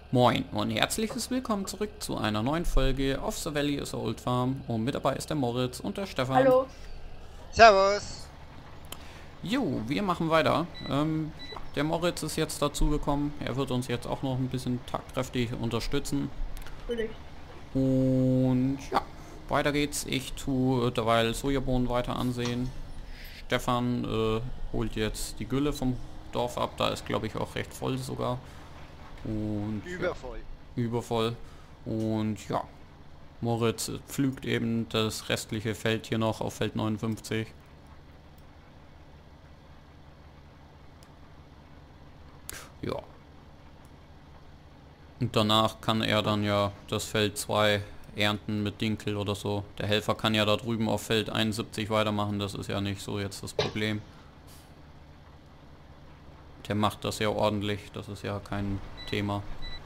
Moin und herzliches Willkommen zurück zu einer neuen Folge auf The Valley is a Old Farm. Und mit dabei ist der Moritz und der Stefan. Hallo. Servus. Jo, wir machen weiter. Der Moritz ist jetzt dazu gekommen. Er wird uns jetzt auch noch ein bisschen tatkräftig unterstützen. Natürlich. Und ja, weiter geht's. Ich tue derweil Sojabohnen weiter ansehen. Stefan holt jetzt die Gülle vom Dorf ab. Da ist, glaube ich, auch recht voll sogar. Und ja, Übervoll. übervoll. Und ja, Moritz pflügt eben das restliche Feld hier noch auf Feld 59. Ja. Und danach kann er dann ja das Feld 2 ernten mit Dinkel oder so. Der Helfer kann ja da drüben auf Feld 71 weitermachen, das ist ja nicht so jetzt das Problem. Der macht das ja ordentlich, das ist ja kein Thema.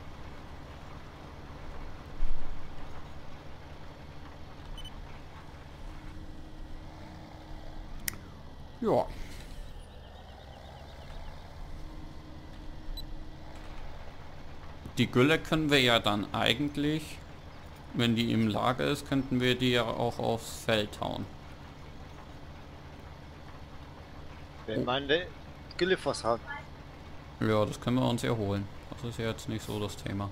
Ja. Die Gülle können wir ja dann eigentlich, wenn die im Lager ist, könnten wir die ja auch aufs Feld hauen. Wenn man Glyphos hat. Ja, das können wir uns ja holen. Das ist ja jetzt nicht so das Thema.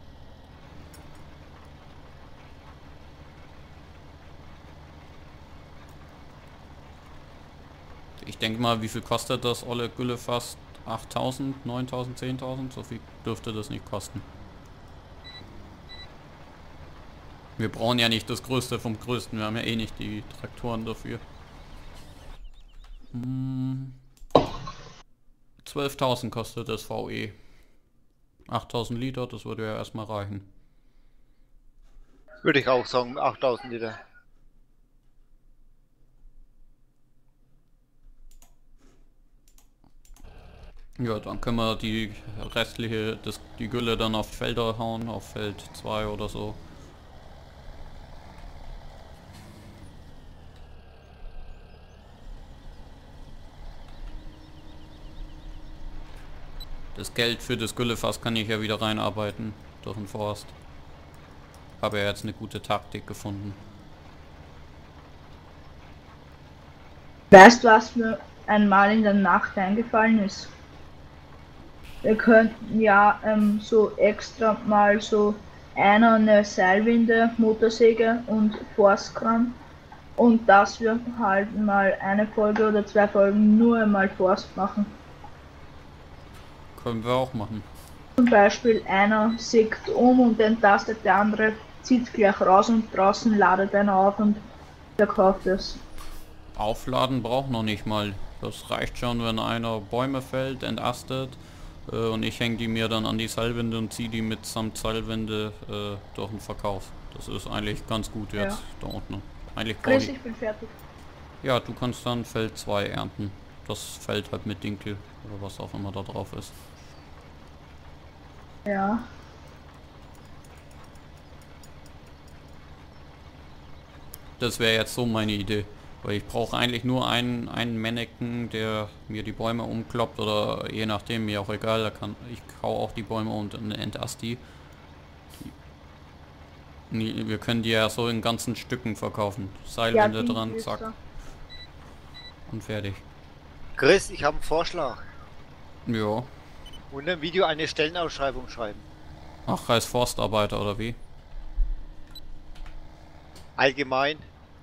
Ich denke mal, wie viel kostet das olle Gülle fast? 8000, 9000, 10.000? So viel dürfte das nicht kosten. Wir brauchen ja nicht das Größte vom Größten. Wir haben ja eh nicht die Traktoren dafür. 12.000 kostet das VE. 8000 Liter, das würde ja erstmal reichen. Würde ich auch sagen, 8000 Liter. Ja, dann können wir die restliche, die Gülle dann auf Felder hauen, auf Feld 2 oder so. Das Geld für das Güllefass kann ich ja wieder reinarbeiten durch den Forst. Habe ja jetzt eine gute Taktik gefunden. Weißt du, was mir einmal in der Nacht eingefallen ist? Wir könnten ja so extra mal so eine Seilwinde, Motorsäge und Forstkran und dass wir halt mal eine Folge oder 2 Folgen nur einmal Forst machen. Können wir auch machen. Zum Beispiel einer sägt um und entlastet, der andere zieht gleich raus und draußen ladet einer auf und verkauft es. Aufladen braucht noch nicht mal. Das reicht schon, wenn einer Bäume fällt, entastet und ich hänge die mir dann an die Seilwinde und ziehe die mitsamt Seilwinde durch den Verkauf. Das ist eigentlich ganz gut jetzt da unten. Eigentlich brauche Chris, ich... ich bin fertig. Ja, du kannst dann Feld 2 ernten. Das Feld halt mit Dinkel oder was auch immer da drauf ist. Ja. Das wäre jetzt so meine Idee. Weil ich brauche eigentlich nur einen Mannequin, der mir die Bäume umkloppt oder je nachdem, mir auch egal, da kann ich hau auch die Bäume und entast die. Wir können die ja so in ganzen Stücken verkaufen. Seilwinde die dran, ist zack da. und fertig. Chris, ich habe einen Vorschlag. Ja. Und im Video eine Stellenausschreibung schreiben. Ach, als Forstarbeiter oder wie? Allgemein.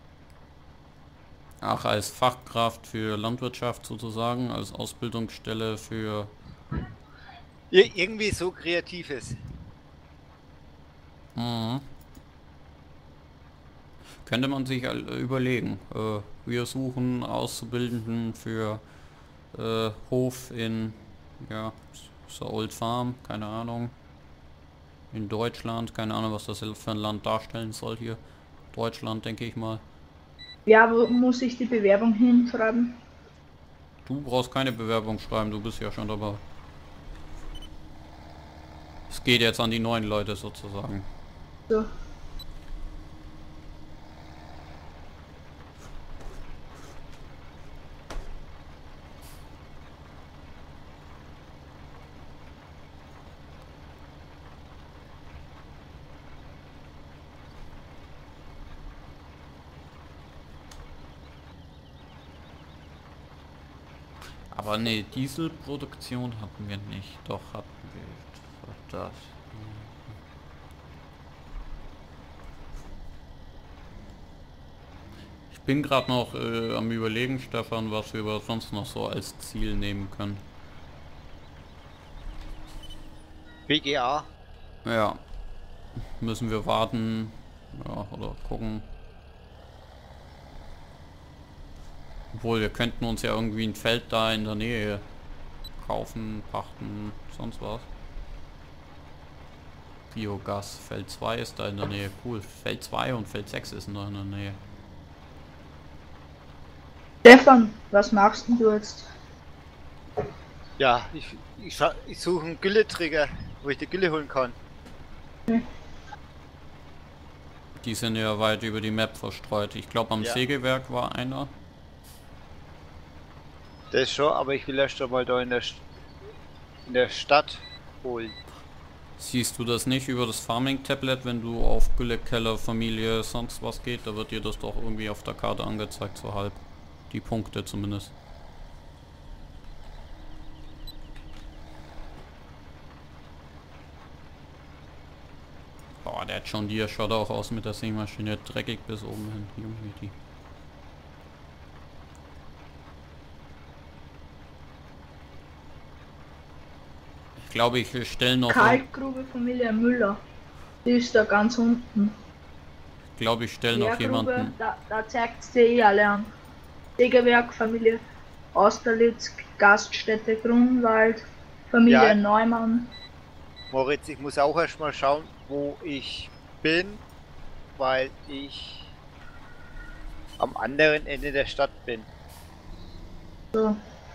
Ach, als Fachkraft für Landwirtschaft sozusagen, als Ausbildungsstelle für... Irgendwie so Kreatives. Mhm. Könnte man sich überlegen. Wir suchen Auszubildenden für Hof in, ja, so Old Farm, keine Ahnung. In Deutschland, keine Ahnung, was das für ein Land darstellen soll hier. Deutschland, denke ich mal. Ja, wo muss ich die Bewerbung hinschreiben? Du brauchst keine Bewerbung schreiben, du bist ja schon dabei. Es geht jetzt an die neuen Leute sozusagen. So. Aber ne, Dieselproduktion hatten wir nicht. Doch, hatten wir. Das war das. Ich bin gerade noch am Überlegen, Stefan, was wir sonst noch so als Ziel nehmen können. BGA. Ja, müssen wir warten, ja, oder gucken. Obwohl, wir könnten uns ja irgendwie ein Feld da in der Nähe kaufen, pachten, sonst was. Biogas, Feld 2 ist da in der Nähe, cool. Feld 2 und Feld 6 ist noch in der Nähe. Stefan, was machst denn du jetzt? Ja, ich suche einen Gülleträger, wo ich die Gülle holen kann. Die sind ja weit über die Map verstreut. Ich glaube am Ja. Sägewerk war einer. Das schon, aber ich will erst einmal da in der Stadt holen. Siehst du das nicht über das Farming-Tablet, wenn du auf Gülle, Keller, Familie, sonst was geht? Da wird dir das doch irgendwie auf der Karte angezeigt, so halb. Die Punkte zumindest. Boah, der hat schon die schaut auch aus mit der Sämaschine. Dreckig bis oben hin. Junge, die. Ich glaube, ich stelle noch... Kalkgrube Familie Müller. Die ist da ganz unten. Ich glaube, ich stelle noch Lehrgrube, jemanden... da zeigt es dir eh alle an. Sägewerk, Familie Austerlitz, Gaststätte Grunwald, Familie Ja. Neumann. Moritz, ich muss auch erstmal schauen, wo ich bin, weil ich am anderen Ende der Stadt bin. So.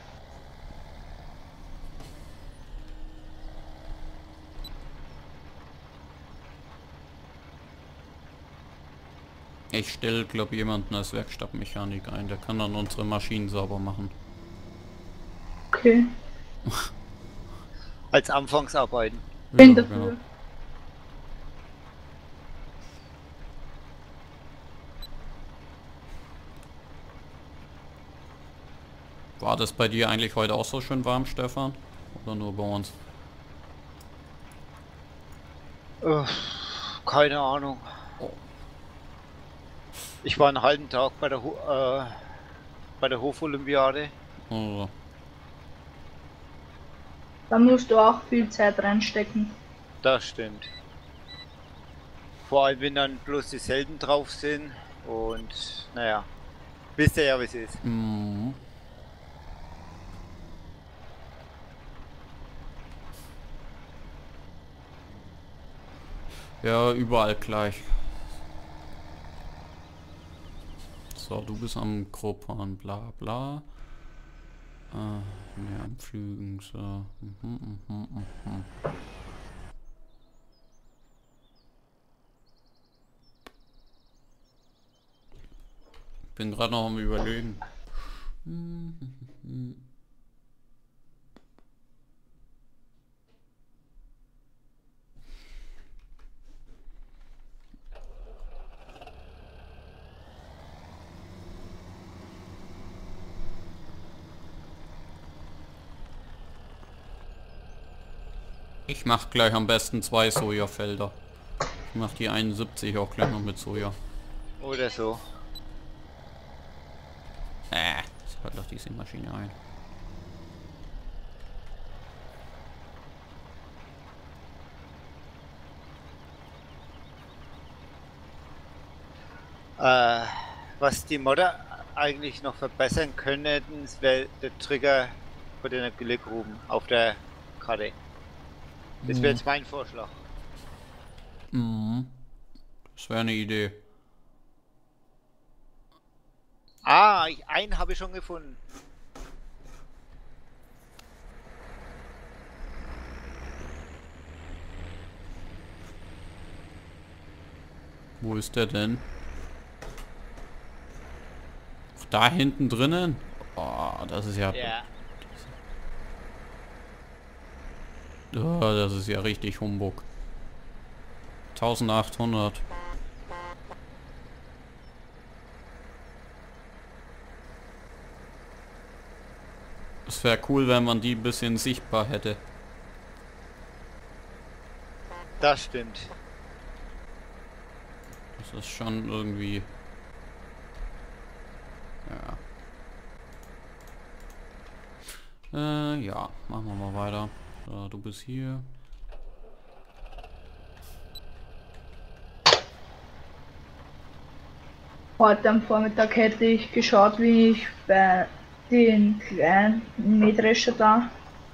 Ich stelle, glaube jemanden als Werkstattmechanik ein. Der kann dann unsere Maschinen sauber machen. Okay. Als Anfangsarbeiten. Bin Ja, dafür. genau. War das bei dir eigentlich heute auch so schön warm, Stefan? Oder nur bei uns? Keine Ahnung. Oh. Ich war einen halben Tag bei der Hofolympiade. Oh. Da musst du auch viel Zeit reinstecken. Das stimmt. Vor allem wenn dann bloß die selben drauf sind und naja, wisst ihr ja wie es ist. Mhm. Ja, überall gleich. So, du bist am Gruppern, bla bla. Ne, am Flügen, so. Bin gerade noch am Überlegen. Ich mach gleich am besten 2 Sojafelder. Ich mach die 71 auch gleich noch mit Soja. Oder so. Das hört doch diese Maschine ein. Was die Modder eigentlich noch verbessern können, wäre der Trigger von den Güllegruben auf der Karte. Das wäre jetzt mein Vorschlag. Mhm. Das wäre eine Idee. Ah, einen habe ich schon gefunden. Wo ist der denn? Ach, da hinten drinnen? Oh, das ist ja... Ja. Oh, das ist ja richtig Humbug. 1800. Es wäre cool, wenn man die ein bisschen sichtbar hätte. Das stimmt. Das ist schon irgendwie... Ja, machen wir mal weiter. So, du bist hier. Heute am Vormittag hätte ich geschaut, wie ich bei den kleinen Mähdrescher da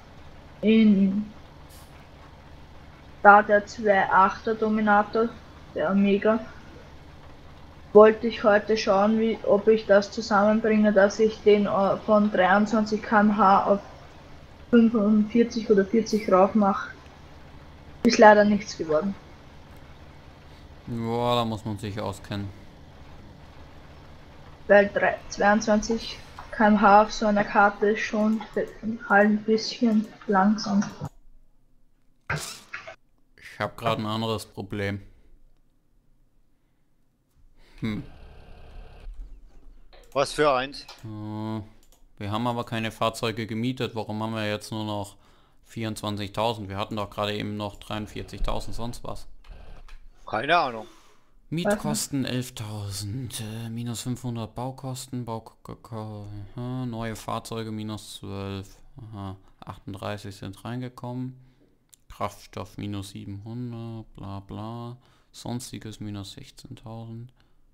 der 2.8er Dominator, der Omega, wollte ich heute schauen, ob ich das zusammenbringe, dass ich den von 23 km/h auf 45 oder 40 rauf mache. Ist leider nichts geworden. Ja, da muss man sich auskennen. Weil 22 km/h auf so einer Karte ist schon halt ein bisschen langsam. Ich habe gerade ein anderes Problem. Was für eins? Wir haben aber keine Fahrzeuge gemietet. Warum haben wir jetzt nur noch 24.000? Wir hatten doch gerade eben noch 43.000 sonst was. Keine Ahnung. Mietkosten 11.000, minus 500 Baukosten, neue Fahrzeuge minus 12, aha, 38 sind reingekommen, Kraftstoff minus 700, bla bla, sonstiges minus 16.000.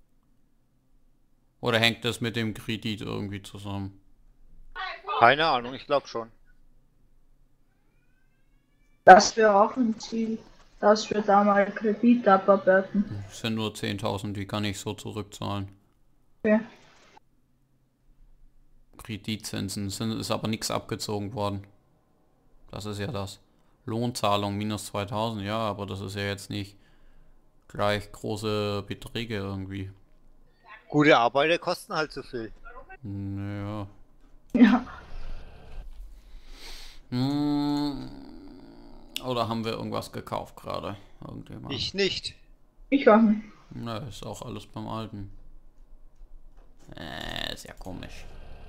Oder hängt das mit dem Kredit irgendwie zusammen? Keine Ahnung, ich glaube schon. Das wäre auch ein Ziel, dass wir da mal Kredit abarbeiten. Das sind nur 10.000, die kann ich so zurückzahlen. Okay. Kreditzinsen ist aber nichts abgezogen worden. Das ist ja das. Lohnzahlung minus 2.000, ja, aber das ist ja jetzt nicht gleich große Beträge irgendwie. Gute Arbeiter kosten halt zu viel. Naja. Ja. Oder haben wir irgendwas gekauft gerade? Irgendjemand? Ich nicht. Ich auch nicht. Na, ist auch alles beim Alten. Ist ja komisch.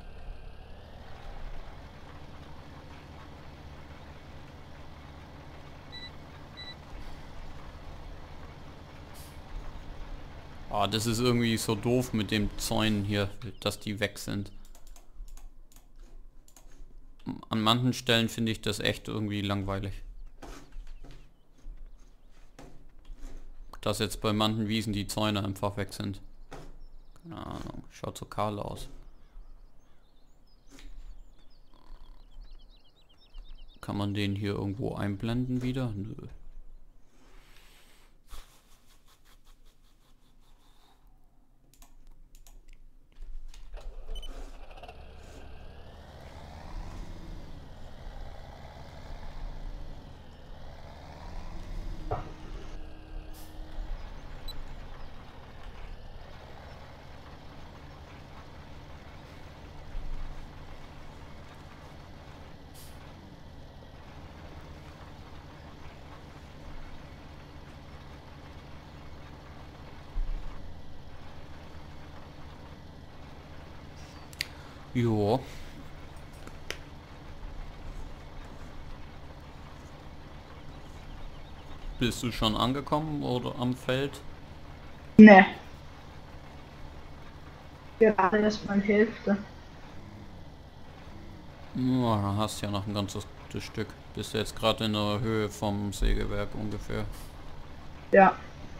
Ah, das ist irgendwie so doof mit dem Zäunen hier, dass die weg sind. An manchen Stellen finde ich das echt irgendwie langweilig. Dass jetzt bei manchen Wiesen die Zäune einfach weg sind. Keine Ahnung, schaut so kahl aus. Kann man den hier irgendwo einblenden wieder? Nö. Jo. Bist du schon angekommen oder am Feld? Ne. Gerade erst mal Hälfte. Ja, dann hast du ja noch ein ganzes gutes Stück. Bist du jetzt gerade in der Höhe vom Sägewerk ungefähr? Ja.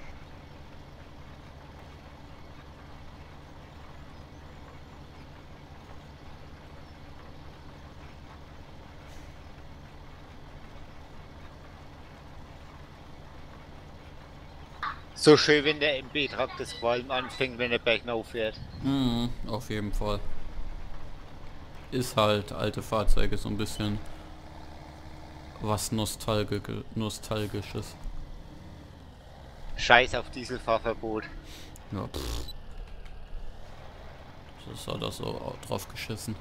So schön, wenn der MB-Truck das Qualm anfängt, wenn der Berg aufhört. Mhm, auf jeden Fall. Ist halt alte Fahrzeuge so ein bisschen was Nostalgisches. Scheiß auf Dieselfahrverbot. Ja, pff. Das hat er so drauf geschissen.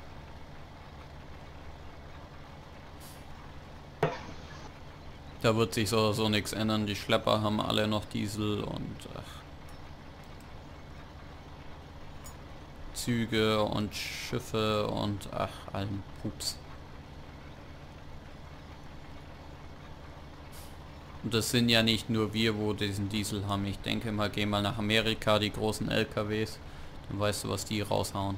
Da wird sich so nichts ändern. Die Schlepper haben alle noch Diesel und Flugzeuge und Schiffe und ach, allen Pups. Und das sind ja nicht nur wir, wo diesen Diesel haben. Ich denke mal, geh mal nach Amerika, die großen LKWs, dann weißt du, was die raushauen.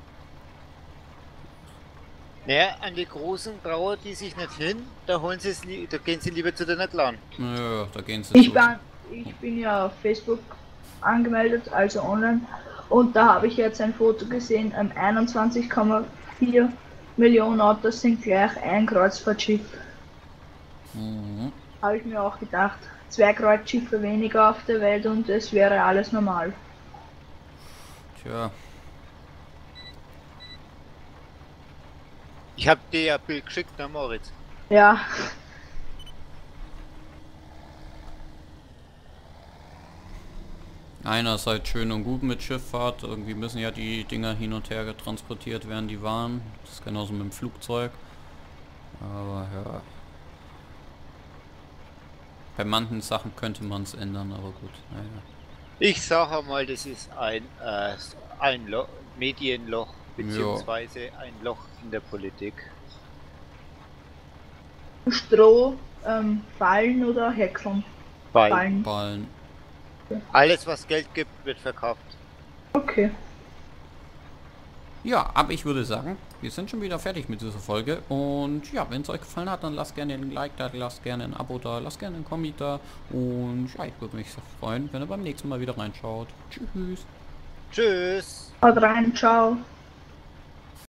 Naja, an die großen trauen die sich nicht hin, da holen sie es, da gehen sie lieber zu den kleinen. Nö, da gehen sie Ich zu. bin ja auf Facebook angemeldet, also online. Und da habe ich jetzt ein Foto gesehen, 21,4 Millionen Autos sind gleich ein Kreuzfahrtschiff. Mhm. Habe ich mir auch gedacht. 2 Kreuzschiffe weniger auf der Welt und es wäre alles normal. Tja. Ich habe dir ja ein Bild geschickt, ne Moritz? Ja, Einerseits schön und gut mit Schifffahrt, irgendwie müssen ja die Dinger hin und her transportiert werden, die Waren. Das ist genauso mit dem Flugzeug. Aber ja. Bei manchen Sachen könnte man es ändern, aber gut, naja. Ich sage mal, das ist ein Loch, Medienloch, beziehungsweise ein Loch in der Politik. Stroh, Fallen oder Häckseln? Weil Fallen. Ballen. alles, was Geld gibt, wird verkauft. Okay. Ja, aber ich würde sagen, wir sind schon wieder fertig mit dieser Folge. Und ja, wenn es euch gefallen hat, dann lasst gerne ein Like da, lasst gerne ein Abo da, lasst gerne einen Kommi da. Und ja, ich würde mich sehr freuen, wenn ihr beim nächsten Mal wieder reinschaut. Tschüss. Tschüss. Haut rein, ciao.